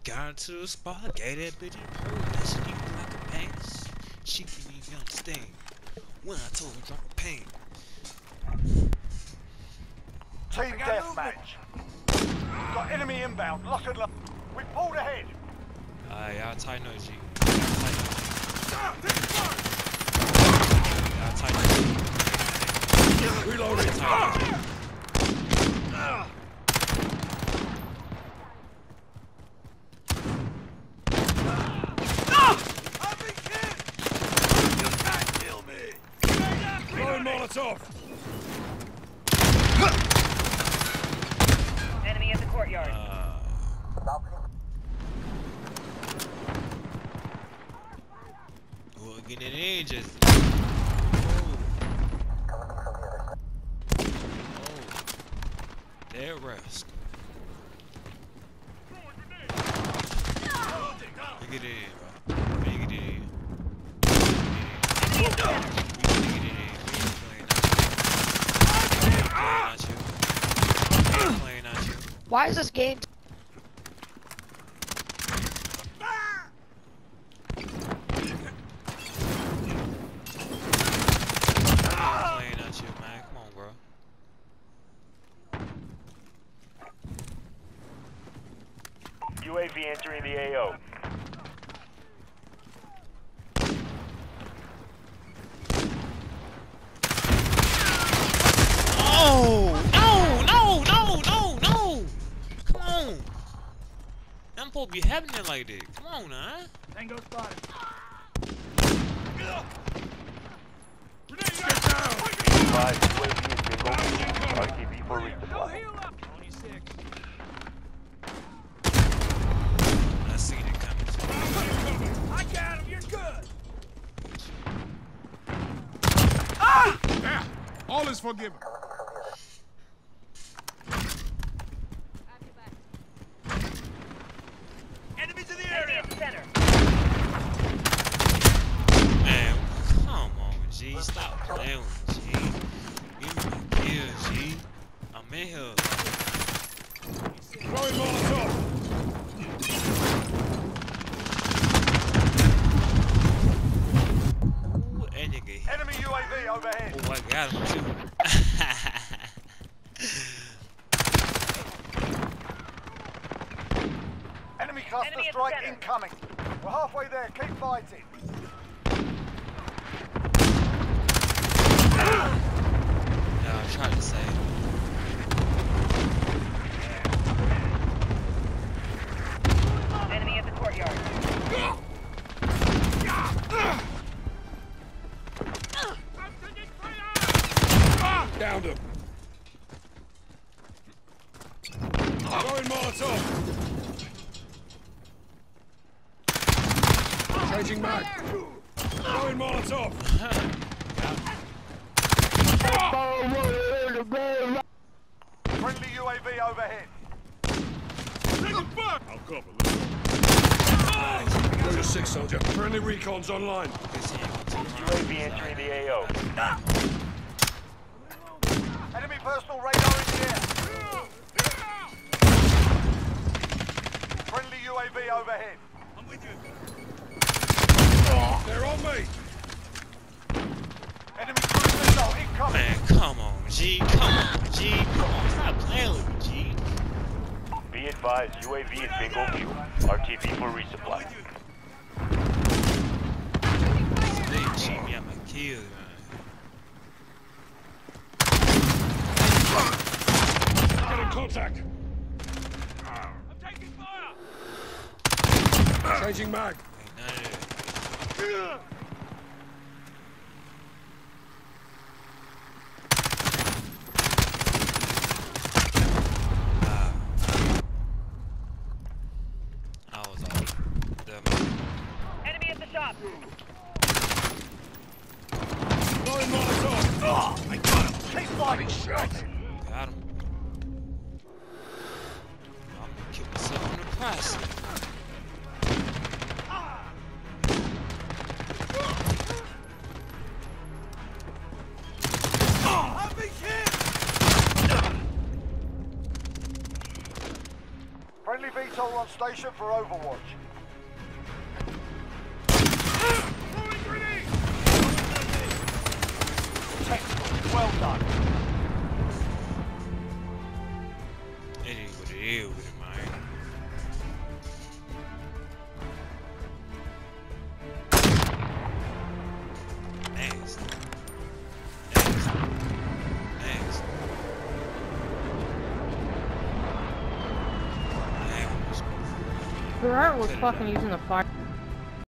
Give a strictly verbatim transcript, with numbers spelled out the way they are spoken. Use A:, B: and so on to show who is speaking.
A: Got to the spot, gave that bitch a purr, that shit even like a pass. She didn't even understand when I told her drop a pain.
B: Team deathmatch. Got enemy inbound, lock and lock. We pulled ahead.
A: Alright, y'all tighten up, G. Y'all tighten up. Y'all tighten up. Reloading. Tighten up.
C: Molotov!
D: Enemy at the courtyard.
A: Uh, well, get it in, just. Oh. Oh. There rest. Look at it, bro. Look at it.
E: Why is this game?
A: Playing at you, man. Come on, bro.
B: U A V entering the A O.
A: Oh! No! No! No! No! No! Come on! I'm supposed to be happening like this. Come on, now.
C: Tango spotted.
B: Five U A V has been going R T B for resupply.
A: I seen it coming.
C: I got him. You're good. Ah! Yeah. All is forgiven. Enemies in the area.
D: Center.
A: Man, come on, G. Stop playing with me, G. Give me my kill, G. I'm in here.
C: Throwing Molotov.
A: Ooh, and you get hit.
B: Enemy U A V overhead.
A: Oh, I got him, too.
B: Enemy cluster
D: Enemy at the
B: strike
D: center.
B: incoming. We're halfway there. Keep fighting.
A: Yeah, I tried to say.
D: Enemy at the courtyard.
C: Downed him. Throwing Molotov. Changing mag. Throwing Molotov.
B: Friendly U A V overhead.
C: I'll cover. Go to six, soldier. Friendly recon's online.
B: U A V entering the A O. Enemy personal radar in the air. Friendly U A V overhead.
C: I'm with you. They're on me.
B: Enemy cruise missile incoming.
A: Man, come on, G. Come on, G. Come on, stop playing with me, G.
B: Be advised, U A V is bingo fuel. R T B for resupply.
A: They cheat me at my kill, man.
C: Get in contact.
B: I'm taking fire.
C: Changing mag.
A: Ain't none of that. Ah. I was off. Definitely.
D: Enemy at the shop.
C: Throwing Molotov. Oh, I got him.
B: Keep fighting.
C: Shot.
A: Got him. I'm gonna kill myself in the process.
B: I've been hit. Friendly V TOL All on station for Overwatch. Textbook, well done.
A: It is what it is with it, man. Next. Next. Next.
F: Gerard was fucking using the fire.